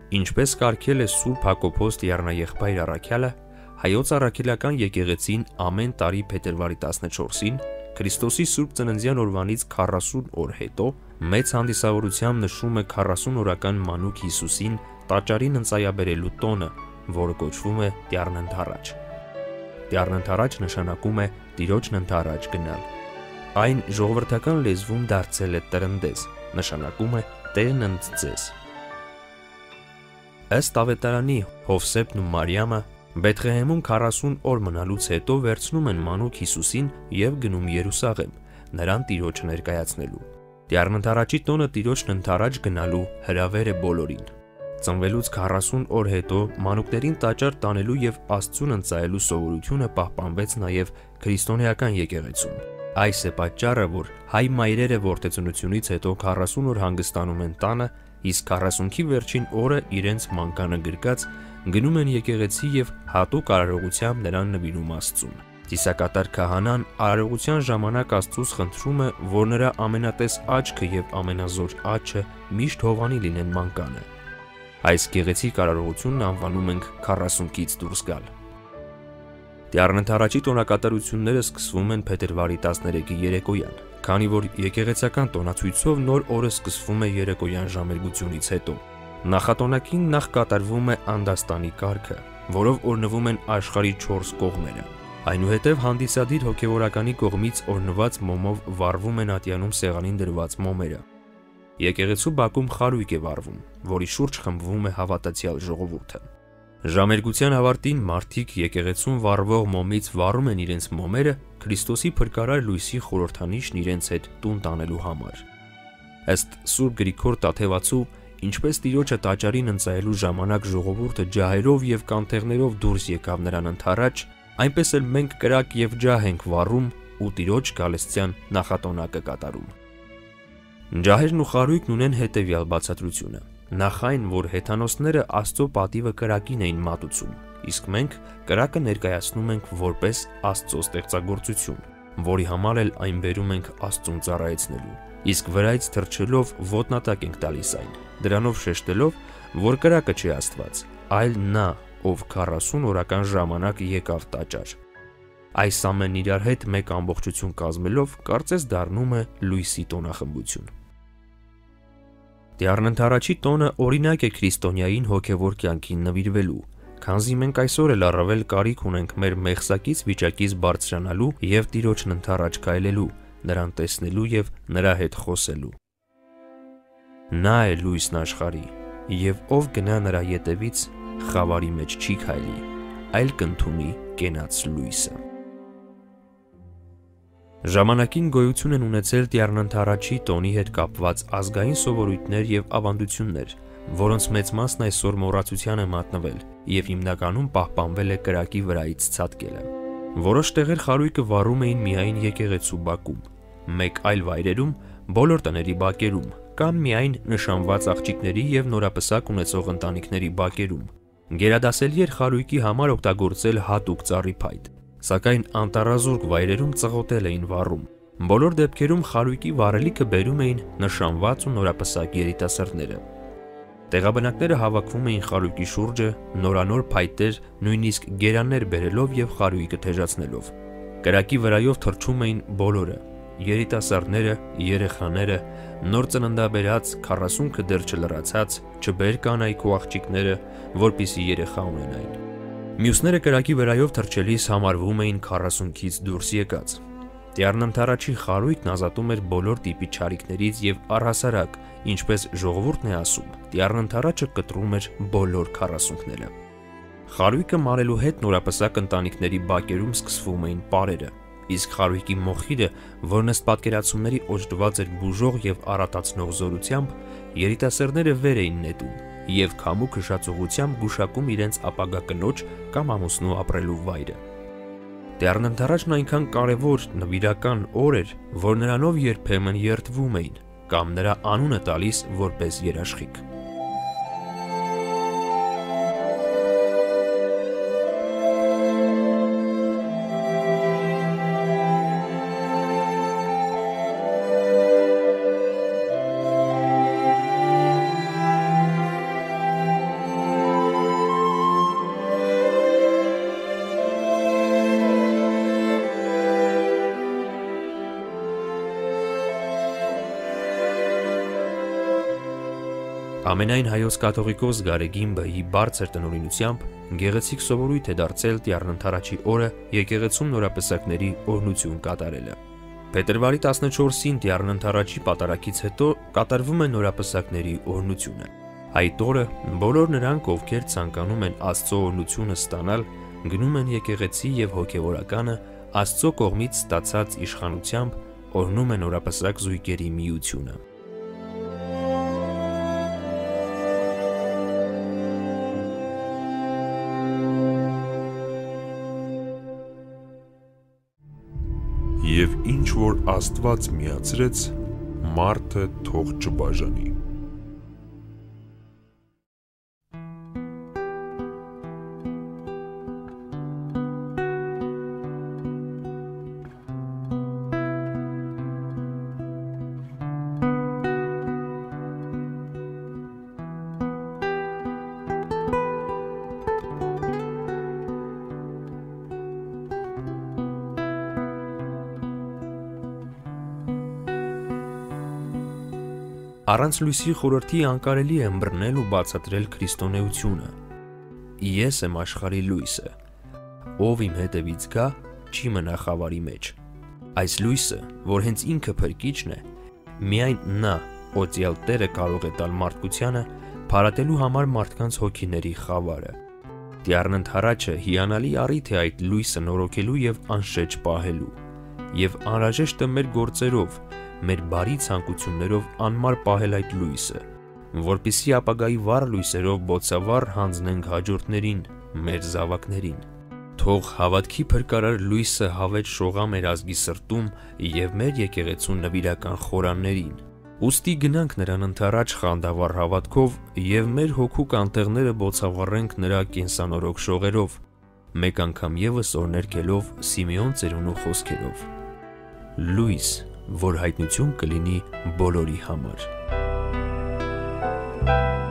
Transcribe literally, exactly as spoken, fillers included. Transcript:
Ինչպես կարգել է Սուրբ Հակոբոս Տիառնաեղբայր առաքյալը, հայոց առաքելական եկեղեցին ամեն տարի փետրվարի տասնչորսին Քրիստոսի Սուրբ Ծննդյան օրվանից քառասուն օր հետո մեծ հանդիսավորությամբ նշում է քառասուն օրական մանուկ Հիսուսին տաճարին ընծայաբերելու տոնը, որը կոչվում է Տիառնընթառաջ։ Տիառնընթառաջ նշանակում է Տիրոջն ընթառաջ գնալ։ Այն ժողովրդական լեզվում դարձել է տրնդես, նշանակում է Տերն ընդ ձեզ։ Ըստ ավետարանի Հովսեփն ու Մարիամը Բեթղեհեմում քառասուն օր մնալուց հետո վերցնում են մանուկ Հիսուսին եւ գնում Երուսաղեմ, նրան Տիրոջը ներկայացնելու։ Տիառնընթառաջի տոնը Տիրոջն ընթառաջ գնալու հրավեր է բոլորին։ Ծնվելուց քառասուն օր հետո մանուկներին տաճար տանելու եւ Աստծուն ընծայելու սովորությունը պահպանվեց նաեւ քրիստոնեական եկեղեցում։ Այս է պատճառը, որ հայ մայրերը որդեծնությունից հետո քառասուն օր հանգստանում են տանը, իսկ քառասունքի վերջին օրը իրենց մանկանը գրկած գնում են եկեղեցի եւ հատուկ արարողությամբ նրան նվիրում Աստծուն։ Ծիսակատար քահանան արարողության ժամանակ Աստծուց խնդրում է, որ նրա ամենատես աչքը եւ ամենազոր աջը միշտ հովանի լինեն մանկանը։ Այս գեղեցիկ արարողությունն անվանում ենք քառասունքից դուրս գալ։ Տիառնընթառաջի տոնակատարությունները սկսվում են փետրվարի տասներեքի երեկոյան, քանի որ եկեղեցական տոնացույցով նոր օրը սկսվում է երեկոյան ժամերգությունից հետո։ Նախատոնակին նախ կատարվում է անդաստանի կարգը, որով օրնվում են աշխարհի չորս կողմերը։ Այնուհետև հանդիսադիր հոգևորականի կողմից օրնված մոմով վառվում են ատյանում սեղանին դրված մոմերը։ Եկեղեցու բակում խարույկ է վառվում, որի շուրջ խմբվում է հավատացյալ ժողովուրդը։ Ժամերգության ավարտին մարդիկ եկեղեցուն վառվող մոմից վառում են իրենց մոմերը Քրիստոսի փրկարար լույսի խորհրդանիշն իրենց հետ տուն տանելու համար։ Ըստ Սուրբ Գրիգոր Տաթևացու, ինչպես Տիրոջը տաճարին ընծայելու ժամանակ ժողովուրդը ջահերով եւ կանթեղներով դուրս եկավ նրան ընթառաջ, այնպես էլ մենք կրակ եւ ջահ ենք վառում ու Տիրոջ գալստյան նախատոնակը կատարում։ Ջահերն ու խարույկն ունեն հետևյալ բացատրությունը։ Նախ այն, որ հեթանոսները Աստծո պատիվը կրակին էին մատուցում, իսկ մենք կրակը ներկայացնում ենք որպես Աստծո ստեղծագործություն, որի համար էլ այն բերում ենք Աստծուն ծառայեցնելու, իսկ վրայից թռչելով ոտնատակ ենք տալիս այն, դրանով շեշտելով, որ կրակը չի Աստված, այլ նա, ով քառասուն օրական ժամանակ եկավ տաճար։ Այս ամենն իրար հետ մեկ ամբողջություն կազմելով կարծես դառնում է լույսի տոնախմբություն։ Տիառնընթառաջի տոնը օրինակ է քրիստոնյային հոգևոր կյանքին նվիրվելու, քանզի մենք այսօր էլ առավել կարիք ունենք մեր մեղսակից վիճակից բարձրանալու եւ Տիրոջն ընթառաջ քայլելու, նրան տեսնելու եւ նրա հետ խոսելու։ Նա է լույսն աշխարհի, եւ ով գնա նրա ետևից, խավարի մեջ չի քայլի, այլ կընդունի կենաց լույսը։ Ժամանակին գոյություն են ունեցել Տիառնընթառաջի տոնի հետ կապված ազգային սովորույթներ եւ ավանդություններ, որոնց մեծ մասն այսօր մոռացության է մատնվել եւ հիմնականում պահպանվել է կրակի վրայից ցատկելը։ Որոշ տեղեր խարույկը վառում էին միայն եկեղեցու բակում, մեկ այլ վայրերում բոլոր տների բակերում կամ միայն նշանված աղջիկների եւ նորապսակ ունեցող ընտանիքների բակերում։ Գերադասելի էր խարույկի համար օգտագործել հատուկ ծառիփայտ, սակայն անտառազուրկ վայրերում ծղոտել էին վառում։ Բոլոր դեպքերում խարույկի վառելիքը բերում էին նշանված ու նորապսակ երիտասարդները։ Տեղաբնակները հավաքվում էին խարույկի շուրջը, նորանոր փայտեր, նույնիսկ գերաններ բերելով եւ խարույկը թեժացնելով։ Կրակի վրայով թռչում էին բոլորը՝ երիտասարդները, երեխաները, նոր ծննդաբերած, քառասունքը դեռ չլրացած, չբեր կանայք ու աղջիկները, որպիսի երեխա ունենային։ Մյուսները կրակի վրայով թռչելիս համարվում էին քառասունքից դուրս եկած։ Տիառնընթառաջի խարույկն ազատում էր բոլոր տիպի չարիքներից եւ առհասարակ, ինչպես ժողովուրդն է ասում, Տիառնընթառաջը կտրում էր բոլոր քառասունքները։ Խարույկը մարելու հետ նորապսակ ընտանիքների բակերում սկսվում էին պարերը, իսկ խարույկի մոխիրը, որն ըստ պատկերացումների օժտված էր բուժող եւ առատացնող զորությամբ, երիտասարդները վեր էին նետում եւ քամու քշածողությամբ գուշակում իրենց ապագա կնոջ կամ ամուսնու ապրելու վայրը։ Տիառնընթառաջն այնքան կարևոր նվիրական օր էր, որ նրանով երբեմն երդվում էին կամ նրա անունը տալիս որպես երաշխիք։ Ամենայն հայոց կաթողիկոս Գարեգին-բեի բարձր տնօրինությամբ գեղեցիկ սովորույթ է դարձել Տյառն Ընդառաջի օրը եկեղեցում նորապսակների օրհնություն կատարելը։ Փետրվարի տասնչորսին Տյառն Ընդառաջի պատարագից հետո կատարվում է նորապսակների օրհնությունը։ Այդ օրը բոլոր նրանք, ովքեր ցանկանում են Աստծո օրհնությունը ստանալ, գնում են եկեղեցի եւ հոգեվորականը Աստծո կողմից ստացած իշխանությամբ օրհնում են նորապսակ զույգերի միությունը։ Եվ ինչ որ Աստված միացրեց, մարդը թող չբաժանի։ Առանց լույսի խորհրդի անկարելի է ըմբռնել ու բացատրել քրիստոնեությունը։ Ես եմ աշխարհի լույսը, ով իմ հետևից գա, չի մնա խավարի մեջ։ Այս լույսը, որ հենց ինքը փրկիչն է, միայն նա, օծյալ Տերը կարող է տալ մարդկությանը, փարատելու համար մարդկանց հոգիների խավարը։ Տյառն Ընդառաջը հիանալի առիթ է այդ լույսը նորոգելու եւ անշեջ պահելու, եւ անհրաժեշտ է մեր գործերով, մեր բարի ցանկություններով անմար պահել այդ լույսը, որպեսզի ապագայի վառ լույսերով բոցավառ հանձնենք հաջորդներին, մեր զավակներին։ Թող հավատքի փրկարար լույսը հավետ շողա մեր ազգի սրտում եւ մեր եկեղեցու նվիրական խորաններին։ Ուստի գնանք նրան ընդառաջ խանդավառ հավատքով եւ մեր հոգու կանտեղները բոցավառենք նրա կենսանորոգ շողերով, մեկ անգամ եւս օրներկելով Սիմեոն ծերունու խոսքերով։ Լույս, որ հայտնություն կլինի բոլորի համար։